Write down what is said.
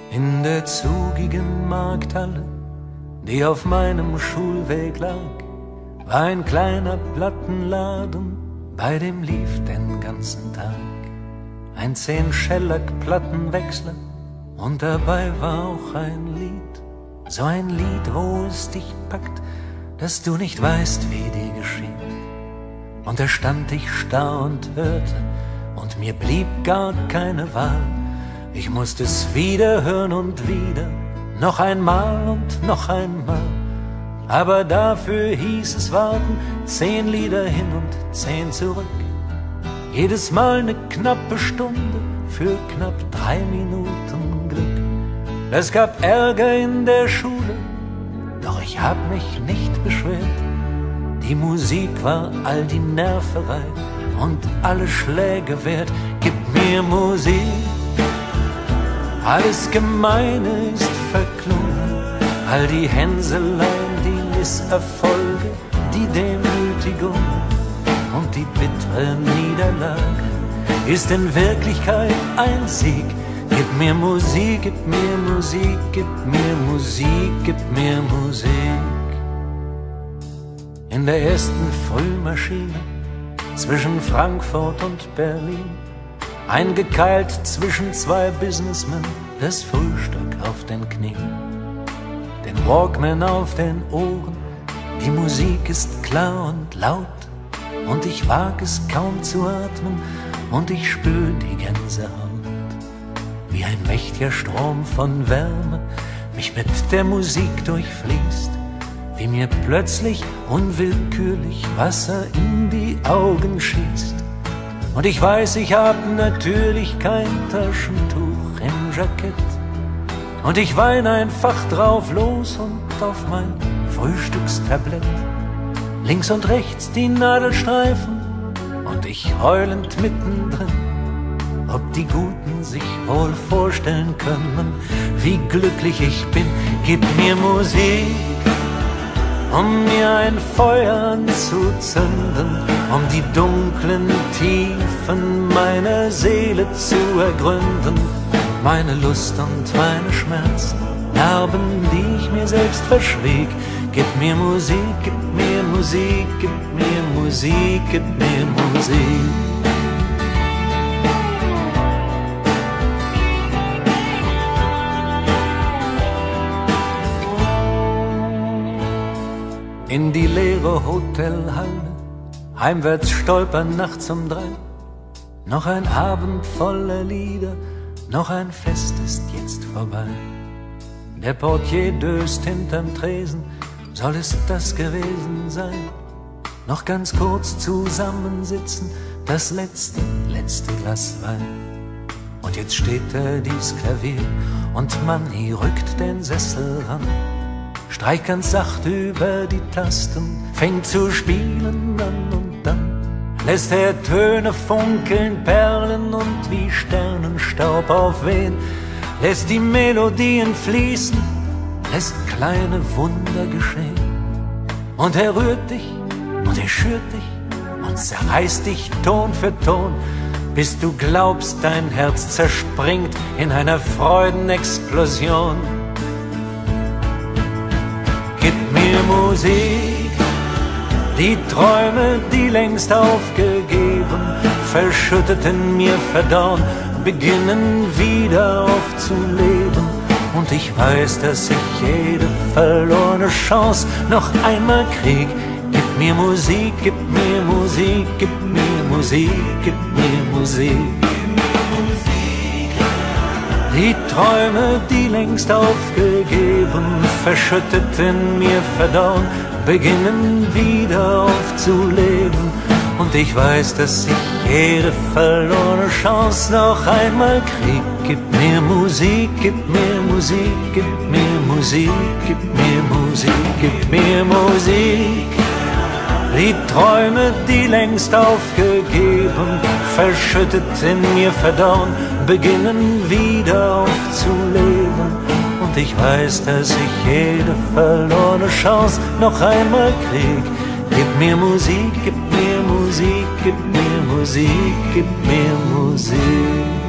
In der zugigen Markthalle, die auf meinem Schulweg lag, war ein kleiner Plattenladen, bei dem lief den ganzen Tag ein 10-Schellack-Plattenwechsler und dabei war auch ein Lied, so ein Lied, wo es dich packt, dass du nicht weißt, wie dir geschieht. Und da stand ich starr und hörte, und mir blieb gar keine Wahl. Ich musste es wieder hören und wieder, noch einmal und noch einmal. Aber dafür hieß es warten, 10 Lieder hin und 10 zurück. Jedes Mal eine knappe Stunde für knapp 3 Minuten Glück. Es gab Ärger in der Schule, doch ich hab mich nicht beschwert. Die Musik war all die Nerverei und alle Schläge wert. Gib mir Musik, alles Gemeine ist verklungen, all die Hänseleien, die Misserfolge, die Demütigung und die bittere Niederlage ist in Wirklichkeit ein Sieg. Gib mir Musik, gib mir Musik, gib mir Musik, gib mir Musik. In der ersten Frühmaschine zwischen Frankfurt und Berlin, eingekeilt zwischen 2 Businessmen, das Frühstück auf den Knien, den Walkman auf den Ohren, die Musik ist klar und laut und ich wag es kaum zu atmen und ich spür die Gänsehaut, wie ein mächtiger Strom von Wärme mich mit der Musik durchfließt, wie mir plötzlich unwillkürlich Wasser in die Augen schießt. Und ich weiß, ich hab natürlich kein Taschentuch im Jackett. Und ich wein einfach drauf los und auf mein Frühstückstablett. Links und rechts die Nadelstreifen und ich heulend mittendrin. Ob die Guten sich wohl vorstellen können, wie glücklich ich bin. Gib mir Musik, um mir ein Feuer anzuzünden, um die dunklen Tiefen meiner Seele zu ergründen. Meine Lust und meine Schmerzen, Narben, die ich mir selbst verschwieg. Gib mir Musik, gib mir Musik, gib mir Musik, gib mir Musik. In die leere Hotelhalle, heimwärts stolpern nachts um 3. Noch ein Abend voller Lieder, noch ein Fest ist jetzt vorbei. Der Portier döst hinterm Tresen, soll es das gewesen sein? Noch ganz kurz zusammensitzen, das letzte Glas Wein. Und jetzt steht da dies Klavier und Manni rückt den Sessel ran. Streicht ganz sacht über die Tasten, fängt zu spielen an und dann lässt er Töne funkeln, Perlen und wie Sternenstaub aufwehen, lässt die Melodien fließen, lässt kleine Wunder geschehen. Und er rührt dich und er schürt dich und zerreißt dich Ton für Ton, bis du glaubst, dein Herz zerspringt in einer Freudenexplosion. Gib mir Musik, die Träume, die längst aufgegeben, verschüttet in mir verdorren, beginnen wieder aufzuleben. Und ich weiß, dass ich jede verlorene Chance noch einmal krieg. Gib mir Musik, gib mir Musik, gib mir Musik, gib mir Musik. Die Träume, die längst aufgegeben, verschüttet in mir verdorren, beginnen wieder aufzuleben. Und ich weiß, dass ich jede verlorene Chance noch einmal krieg. Gib mir Musik, gib mir Musik, gib mir Musik, gib mir Musik, gib mir Musik. Die Träume, die längst aufgegeben, verschüttet in mir verdorren, beginnen wieder aufzuleben. Und ich weiß, dass ich jede verlorene Chance noch einmal krieg. Gib mir Musik, gib mir Musik, gib mir Musik, gib mir Musik.